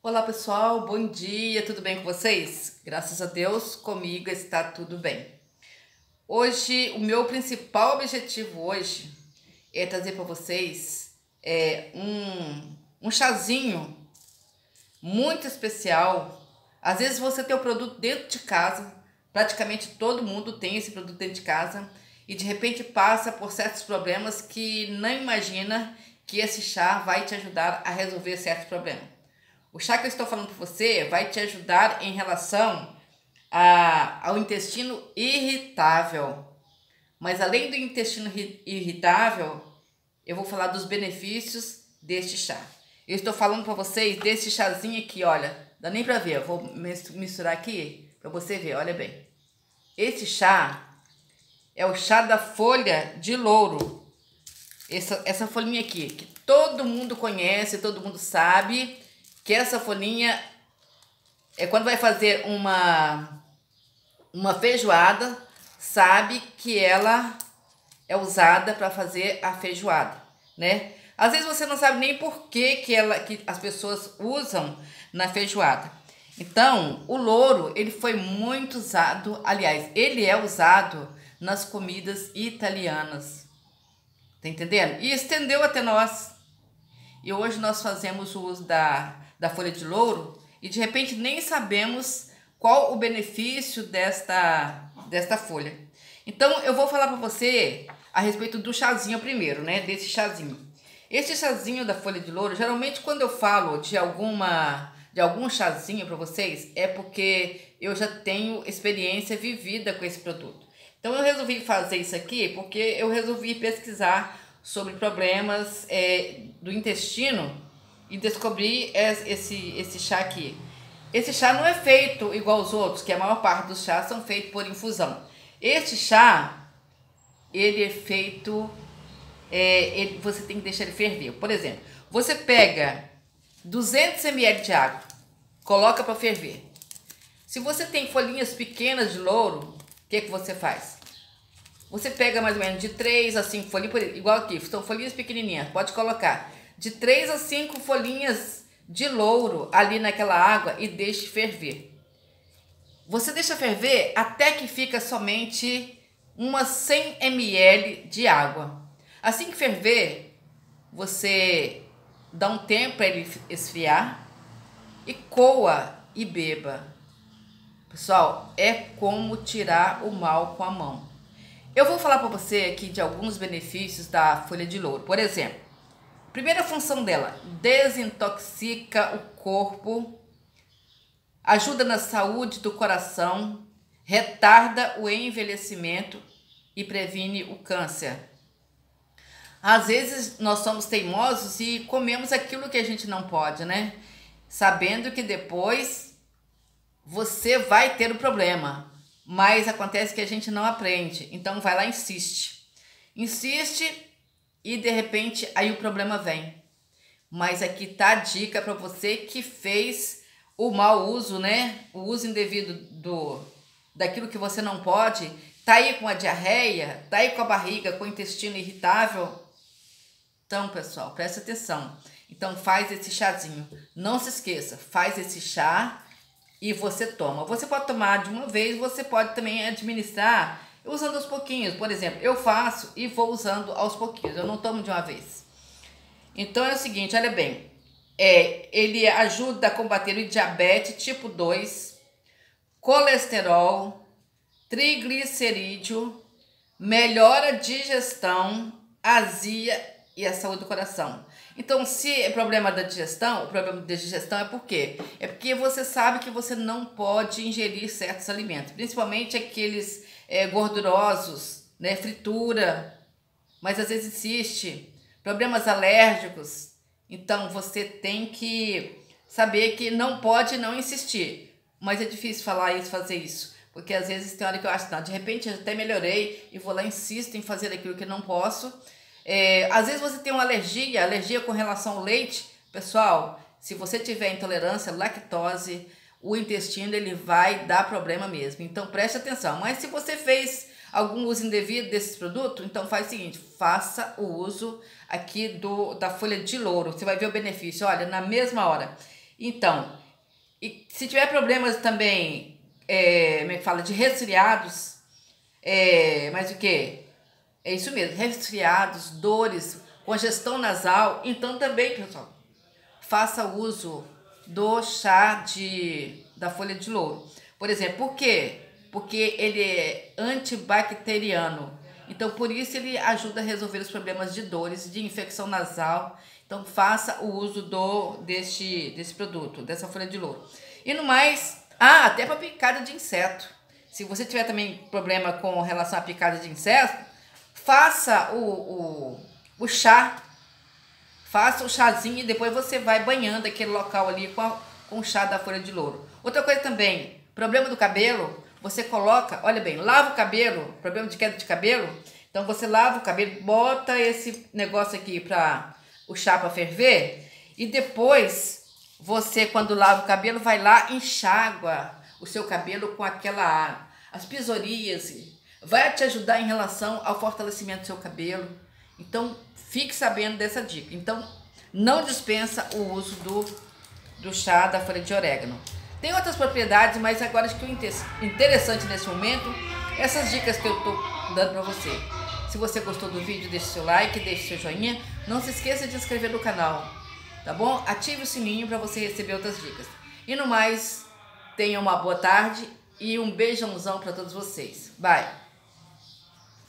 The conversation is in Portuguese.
Olá pessoal, bom dia, tudo bem com vocês? Graças a Deus, comigo está tudo bem. Hoje, o meu principal objetivo hoje é trazer para vocês um chazinho muito especial. Às vezes você tem o produto dentro de casa, praticamente todo mundo tem esse produto dentro de casa e de repente passa por certos problemas que não imagina que esse chá vai te ajudar a resolver certos problemas. O chá que eu estou falando para você vai te ajudar em relação ao intestino irritável. Mas além do intestino irritável, eu vou falar dos benefícios deste chá. Eu estou falando para vocês desse chazinho aqui, olha. Dá nem para ver, eu vou misturar aqui para você ver, olha bem. Esse chá é o chá da folha de louro. Essa folhinha aqui, que todo mundo conhece, todo mundo sabe que essa folhinha é quando vai fazer uma feijoada, sabe que ela é usada para fazer a feijoada, né? Às vezes você não sabe nem por que as pessoas usam na feijoada. Então, o louro, ele foi muito usado, aliás, ele é usado nas comidas italianas. Tá entendendo? E estendeu até nós. E hoje nós fazemos o uso da folha de louro e de repente nem sabemos qual o benefício desta folha. Então eu vou falar para você a respeito do chazinho primeiro, né? Desse chazinho. Esse chazinho da folha de louro, geralmente quando eu falo de algum chazinho para vocês, é porque eu já tenho experiência vivida com esse produto. Então eu resolvi fazer isso aqui porque eu resolvi pesquisar sobre problemas do intestino e descobri esse chá aqui. Esse chá não é feito igual aos outros, que a maior parte dos chás são feitos por infusão. Este chá, ele é feito, você tem que deixar ele ferver. Por exemplo, você pega 200 ml de água, coloca para ferver. Se você tem folhinhas pequenas de louro, o que você faz? Você pega mais ou menos de 3 a 5 folhinhas, igual aqui, são folhinhas pequenininhas, pode colocar de 3 a 5 folhinhas de louro ali naquela água e deixe ferver. Você deixa ferver até que fica somente umas 100 ml de água. Assim que ferver, você dá um tempo para ele esfriar e coa e beba. Pessoal, é como tirar o mal com a mão. Eu vou falar para você aqui de alguns benefícios da folha de louro. Por exemplo, primeira função dela, desintoxica o corpo, ajuda na saúde do coração, retarda o envelhecimento e previne o câncer. Às vezes nós somos teimosos e comemos aquilo que a gente não pode, né? Sabendo que depois você vai ter o problema. Mas acontece que a gente não aprende, então vai lá e insiste. Insiste e de repente aí o problema vem. Mas aqui tá a dica para você que fez o mau uso, né? O uso indevido daquilo que você não pode. Tá aí com a diarreia, tá aí com a barriga, com o intestino irritável. Então, pessoal, presta atenção. Então faz esse chazinho. Não se esqueça, faz esse chá e você toma. Você pode tomar de uma vez, você pode também administrar usando aos pouquinhos. Por exemplo, eu faço e vou usando aos pouquinhos, eu não tomo de uma vez. Então é o seguinte, olha bem, ele ajuda a combater o diabetes tipo 2, colesterol, triglicerídeo, melhora a digestão, azia e a saúde do coração. Então, se é problema da digestão, o problema da digestão é por quê? É porque você sabe que você não pode ingerir certos alimentos, principalmente aqueles gordurosos, né, fritura, mas às vezes existe problemas alérgicos. Então, você tem que saber que não pode não insistir, mas é difícil falar isso, fazer isso, porque às vezes tem hora que eu acho, não, de repente eu até melhorei e vou lá e insisto em fazer aquilo que não posso. Às vezes você tem uma alergia com relação ao leite. Pessoal, se você tiver intolerância à lactose, o intestino ele vai dar problema mesmo. Então preste atenção. Mas se você fez algum uso indevido desses produtos, então faz o seguinte, faça o uso aqui da folha de louro. Você vai ver o benefício. Olha, na mesma hora Então, e se tiver problemas também, como é que fala, de resfriados, mas o que? É isso mesmo, resfriados, dores, congestão nasal, então também, pessoal, faça uso do chá da folha de louro. Por exemplo, por quê? Porque ele é antibacteriano. Então, por isso ele ajuda a resolver os problemas de dores, de infecção nasal. Então, faça o uso desse produto, dessa folha de louro. E no mais, até para picada de inseto. Se você tiver também problema com relação à picada de inseto, faça o chá. Faça o chazinho e depois você vai banhando aquele local ali com o chá da folha de louro. Outra coisa também, problema do cabelo, você coloca, olha bem, lava o cabelo, problema de queda de cabelo, então você lava o cabelo, bota esse negócio aqui para o chá para ferver e depois você, quando lava o cabelo, vai lá, enxágua o seu cabelo com aquela água. As psoríase vai te ajudar em relação ao fortalecimento do seu cabelo. Então, fique sabendo dessa dica. Então, não dispensa o uso do chá da folha de orégano. Tem outras propriedades, mas agora acho que o interessante nesse momento, essas dicas que eu estou dando para você. Se você gostou do vídeo, deixe seu like, deixe seu joinha. Não se esqueça de se inscrever no canal, tá bom? Ative o sininho para você receber outras dicas. E no mais, tenha uma boa tarde e um beijãozão para todos vocês. Bye!